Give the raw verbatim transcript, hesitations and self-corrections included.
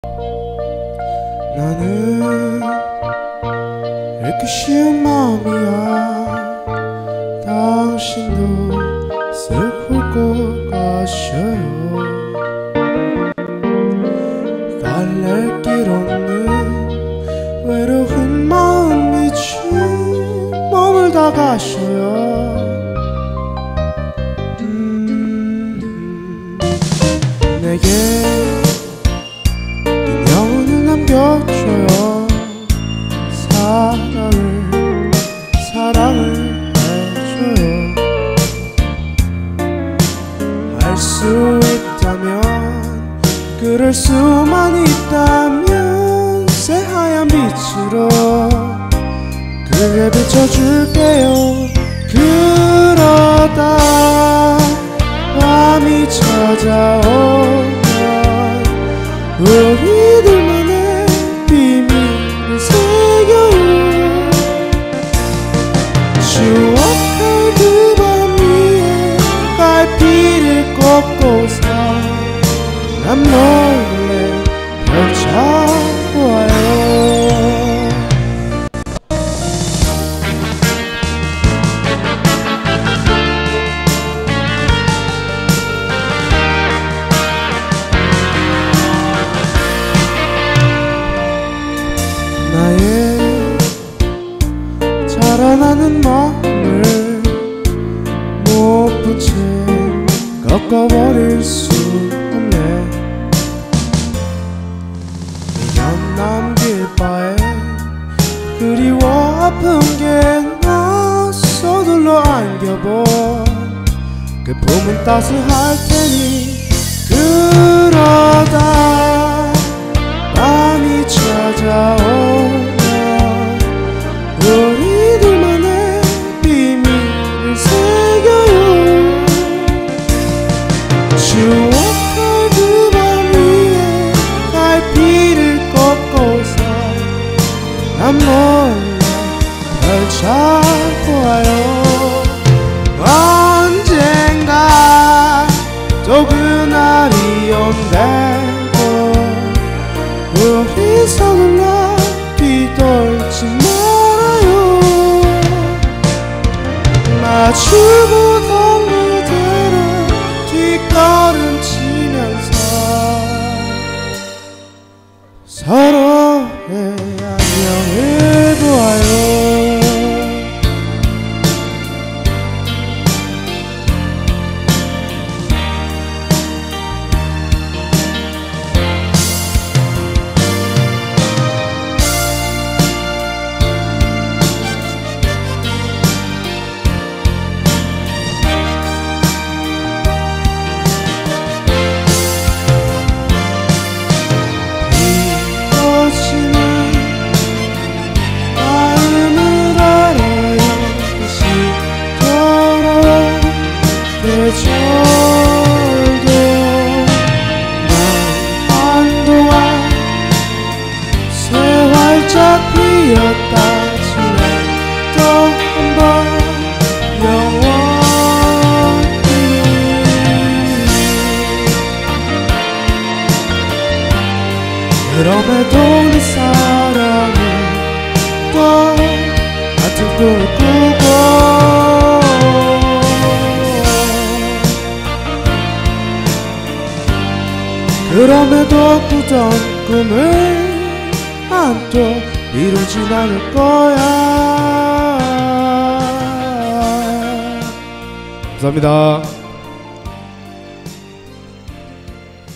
나는 이렇게 쉬운 마음이야. 당신도 슬플 것 같아요. 달랠 길 없는 외로운 마음이지 머물다 가셔요. 음, 내게 인연을 남겨줘요. 사랑을 사랑을 해줘요. 할 수 있다면 그럴 수만 있다면 새하얀 빛으로 그대 비춰줄게요. 그러다 밤이 찾아오면 우리들만의 비밀을 새겨요. 추억할 그 밤 위에 갈피를 꺾고서 난 몰래 펼쳐보아요. 나의 자라나는 마음을 못 본 채 꺾어버릴 수 없네. 미련 남길 바에 그리워 아픈 게 나 서둘러 안겨본 그 품은 따스할 테니 그러다 밤이 찾아오면 우리들만의 비밀을 새겨요. 추억할 그 밤 위에 갈피를 꺾고서 난 몰래 펼쳐보아요. 언젠가 또 그날이 온대고 우리 서둘러 뒤돌지 말아요. 마주보던 그대로 뒷걸음 치면서 서로의 안녕을 보아요. 피었다 지나 또 한 번 영원히 그럼에도 내 사랑은 또 같은 꿈을 꾸고 그럼에도 꾸던 꿈을 난 또 이루진 않을 거야. 감사합니다.